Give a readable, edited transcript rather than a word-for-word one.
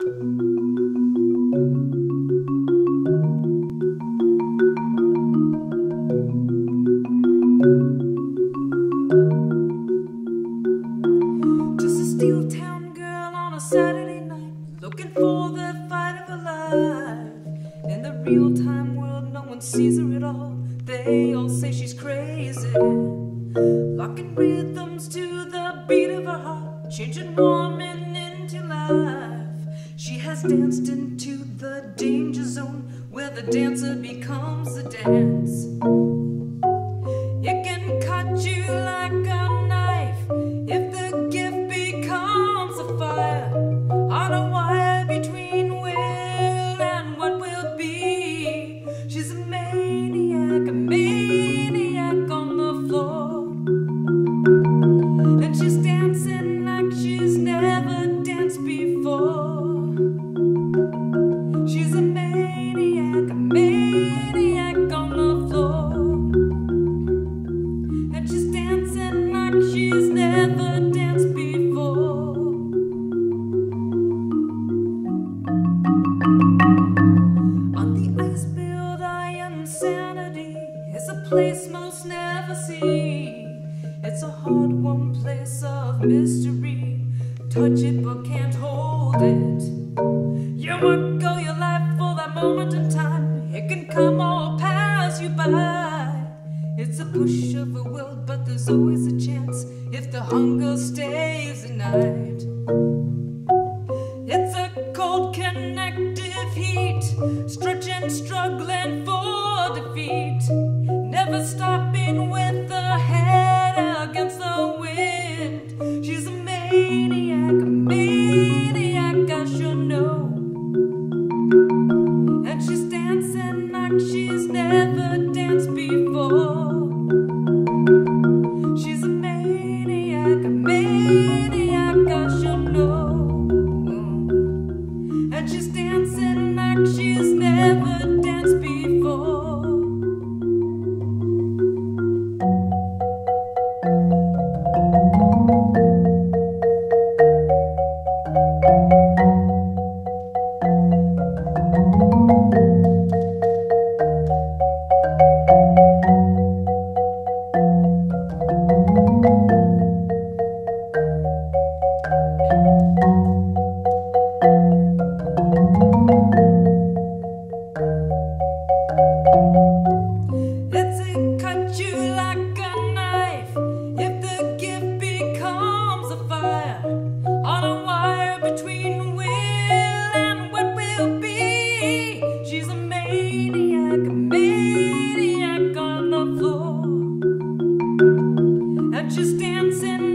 Just a steel town girl on a Saturday night, looking for the fight of her life. In the real-time world, no one sees her at all. They all say she's crazy, locking rhythms to the beat of her heart, changing woman into life. She has danced into the danger zone, where the dancer becomes the dance. It can cut you like a knife if the gift becomes a fire on a wire between will and what will be. She's a maniac on the floor, and she's dancing like she's never danced before. She's a maniac on the floor, and she's dancing like she's never danced before. On the ice built iron, sanity is a place most never see. It's a hard-won place of mystery. Touch it but can't hold it. You work all your life for that moment in time. It can come or pass you by. It's a push of a will, but there's always a chance if the hunger stays at night. It's a cold connective heat, stretching, struggling for defeat, never stopping with the head against the wind. She's a maniac, I should know. And she's dancing like she's never danced before. She's a maniac, I should know. And she's dancing like she's never danced before. Maniac on the floor, and she's dancing